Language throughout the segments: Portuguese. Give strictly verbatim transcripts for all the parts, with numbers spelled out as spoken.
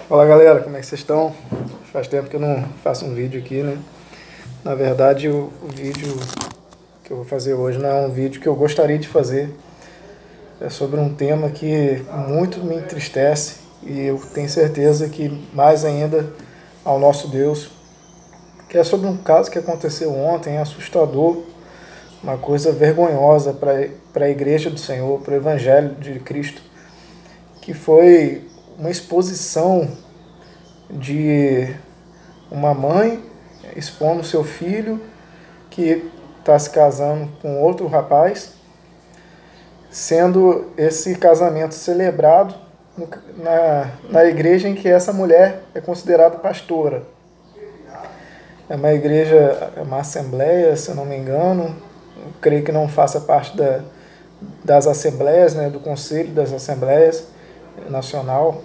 Fala galera, como é que vocês estão? Faz tempo que eu não faço um vídeo aqui, né? Na verdade, o, o vídeo que eu vou fazer hoje não é um vídeo que eu gostaria de fazer. É sobre um tema que muito me entristece e eu tenho certeza que mais ainda ao nosso Deus, que é sobre um caso que aconteceu ontem, assustador, uma coisa vergonhosa para a Igreja do Senhor, para o Evangelho de Cristo, que foi uma exposição de uma mãe expondo seu filho que está se casando com outro rapaz, sendo esse casamento celebrado na, na igreja em que essa mulher é considerada pastora. É uma igreja, é uma assembleia, se eu não me engano, eu creio que não faça parte da, das assembleias, né, do Conselho das Assembleias Nacional,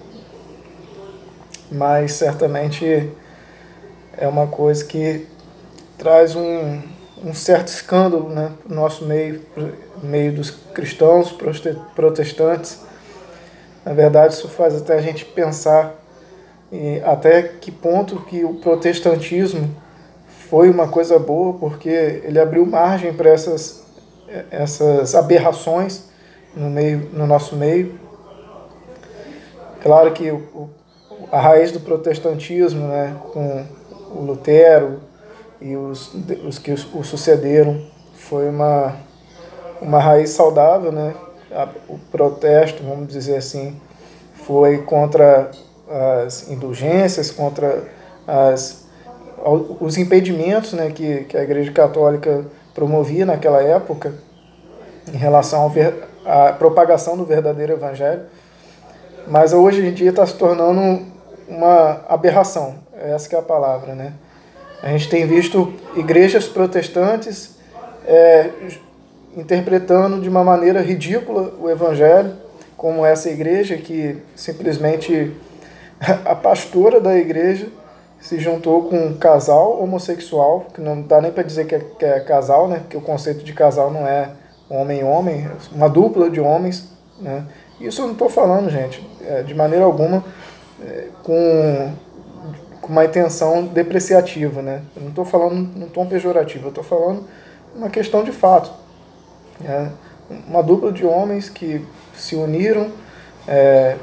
mas certamente é uma coisa que traz um, um certo escândalo, né, no nosso meio, no meio dos cristãos, protestantes. Na verdade, isso faz até a gente pensar em até que ponto que o protestantismo foi uma coisa boa, porque ele abriu margem para essas, essas aberrações no, meio, no nosso meio. Claro que o, a raiz do protestantismo, né, com o Lutero e os, os que o sucederam, foi uma, uma raiz saudável, né? O protesto, vamos dizer assim, foi contra as indulgências, contra as, os impedimentos, né, que, que a Igreja Católica promovia naquela época em relação à propagação do verdadeiro Evangelho. Mas hoje em dia está se tornando uma aberração, essa que é a palavra, né? A gente tem visto igrejas protestantes é, interpretando de uma maneira ridícula o Evangelho, como essa igreja que simplesmente a pastora da igreja se juntou com um casal homossexual, que não dá nem para dizer que é, que é casal, né? Porque o conceito de casal não é homem-homem, é uma dupla de homens, né? Isso eu não estou falando, gente, de maneira alguma com, com uma intenção depreciativa, né? Eu não estou falando num tom pejorativo, eu estou falando uma questão de fato. É uma dupla de homens que se uniram é,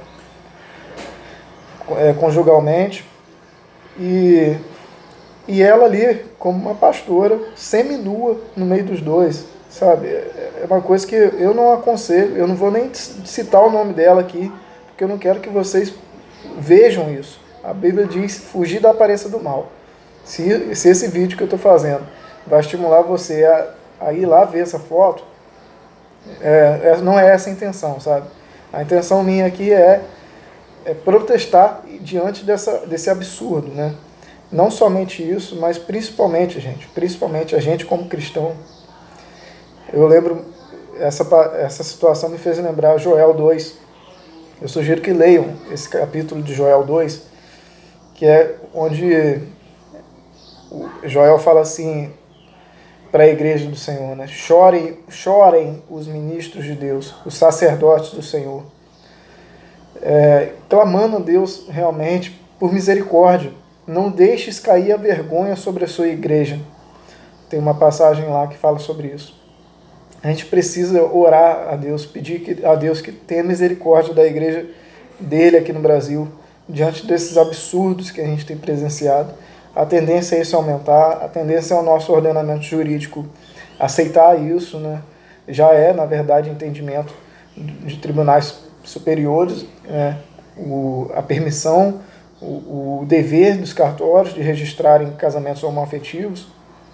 é, conjugalmente e, e ela ali, como uma pastora, seminua no meio dos dois. Sabe, é uma coisa que eu não aconselho, eu não vou nem citar o nome dela aqui, porque eu não quero que vocês vejam isso. A Bíblia diz fugir da aparência do mal. Se, se esse vídeo que eu estou fazendo vai estimular você a, a ir lá ver essa foto, é, não é essa a intenção, sabe? A intenção minha aqui é, é protestar diante dessa, desse absurdo, né? Não somente isso, mas principalmente, gente, principalmente a gente como cristão. Eu lembro, essa, essa situação me fez lembrar Joel dois. Eu sugiro que leiam esse capítulo de Joel dois, que é onde Joel fala assim para a igreja do Senhor, né? Chorem, chorem os ministros de Deus, os sacerdotes do Senhor, é, clamando a Deus realmente por misericórdia. Não deixes cair a vergonha sobre a sua igreja. Tem uma passagem lá que fala sobre isso. A gente precisa orar a Deus, pedir a Deus que tenha misericórdia da igreja dele aqui no Brasil, diante desses absurdos que a gente tem presenciado. A tendência é isso aumentar, a tendência é o nosso ordenamento jurídico aceitar isso, né? Já é, na verdade, entendimento de tribunais superiores, né? o, a permissão, o, o dever dos cartórios de registrarem casamentos homoafetivos,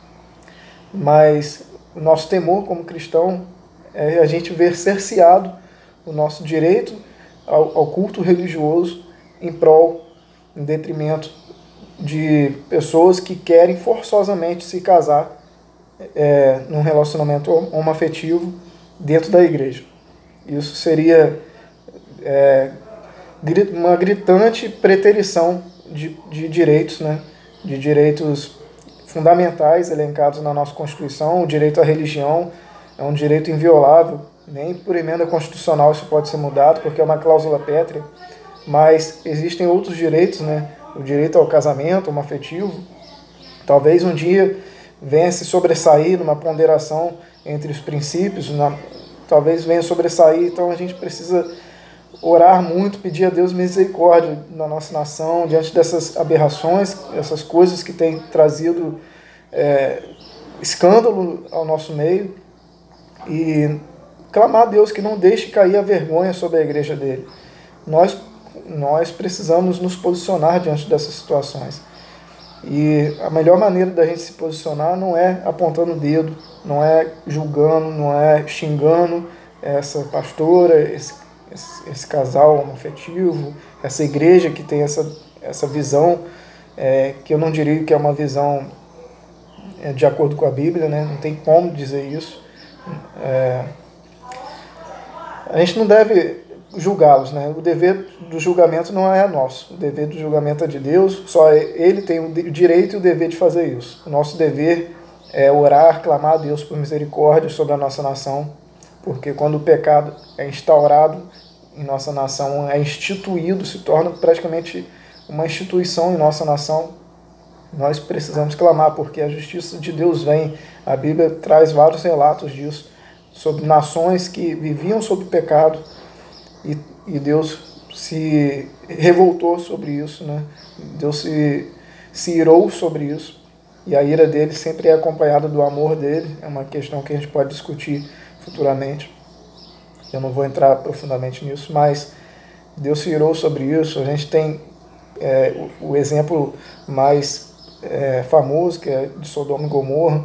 mas o nosso temor como cristão é a gente ver cerceado o nosso direito ao, ao culto religioso em prol, em detrimento de pessoas que querem forçosamente se casar é, num relacionamento homoafetivo dentro da igreja. Isso seria é, uma gritante preterição de, de direitos, né? De direitos fundamentais elencados na nossa Constituição. O direito à religião é um direito inviolável, nem por emenda constitucional isso pode ser mudado, porque é uma cláusula pétrea mas existem outros direitos, né? O direito ao casamento homoafetivo, talvez um dia venha se sobressair numa ponderação entre os princípios, na, talvez venha sobressair, então a gente precisa orar muito, pedir a Deus misericórdia na nossa nação, diante dessas aberrações, essas coisas que têm trazido é, escândalo ao nosso meio, e clamar a Deus que não deixe cair a vergonha sobre a igreja dele. Nós, nós precisamos nos posicionar diante dessas situações. E a melhor maneira da gente se posicionar não é apontando o dedo, não é julgando, não é xingando essa pastora, esse, esse, esse casal homoafetivo, essa igreja que tem essa, essa visão, é, que eu não diria que é uma visão é, de acordo com a Bíblia, né? Não tem como dizer isso. É, a gente não deve julgá-los, né? O dever do julgamento não é nosso, o dever do julgamento é de Deus, só Ele tem o direito e o dever de fazer isso. O nosso dever é orar, clamar a Deus por misericórdia sobre a nossa nação, porque quando o pecado é instaurado em nossa nação, é instituído, se torna praticamente uma instituição em nossa nação, nós precisamos clamar, porque a justiça de Deus vem. A Bíblia traz vários relatos disso, sobre nações que viviam sob pecado, E, e Deus se revoltou sobre isso, né? Deus se, se irou sobre isso, e a ira dele sempre é acompanhada do amor dele. É uma questão que a gente pode discutir futuramente, eu não vou entrar profundamente nisso, mas Deus se irou sobre isso. A gente tem é, o, o exemplo mais é, famoso, que é de Sodoma e Gomorra,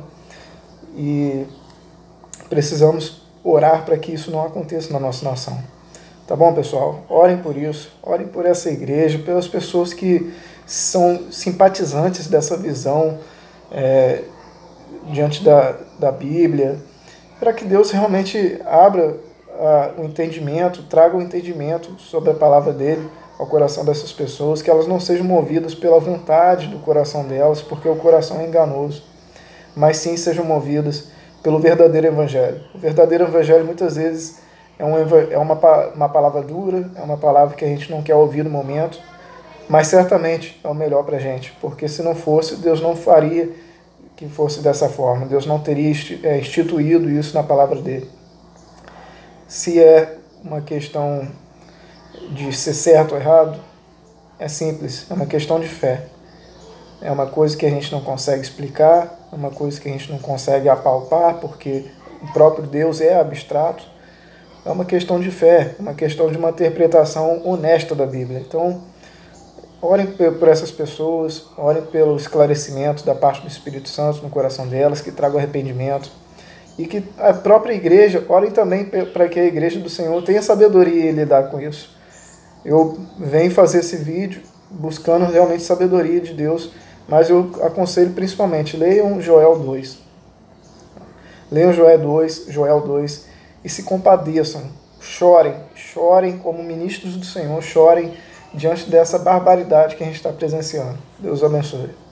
e precisamos orar para que isso não aconteça na nossa nação. Tá bom, pessoal? Orem por isso, orem por essa igreja, pelas pessoas que são simpatizantes dessa visão é, diante da, da Bíblia, para que Deus realmente abra a, o entendimento, traga o entendimento sobre a palavra dele ao coração dessas pessoas, que elas não sejam movidas pela vontade do coração delas, porque o coração é enganoso, mas sim sejam movidas pelo verdadeiro evangelho. O verdadeiro evangelho muitas vezes É, um, é uma, uma palavra dura, é uma palavra que a gente não quer ouvir no momento, mas certamente é o melhor para a gente, porque se não fosse, Deus não faria que fosse dessa forma, Deus não teria instituído isso na palavra dele. Se é uma questão de ser certo ou errado, é simples, é uma questão de fé. É uma coisa que a gente não consegue explicar, é uma coisa que a gente não consegue apalpar, porque o próprio Deus é abstrato. É uma questão de fé, uma questão de uma interpretação honesta da Bíblia. Então, orem por essas pessoas, orem pelo esclarecimento da parte do Espírito Santo no coração delas, que traga o arrependimento. E que a própria igreja, orem também para que a igreja do Senhor tenha sabedoria em lidar com isso. Eu venho fazer esse vídeo buscando realmente sabedoria de Deus, mas eu aconselho principalmente, leiam Joel dois. Leiam Joel dois, Joel dois, e se compadeçam, chorem, chorem como ministros do Senhor, chorem diante dessa barbaridade que a gente está presenciando. Deus abençoe.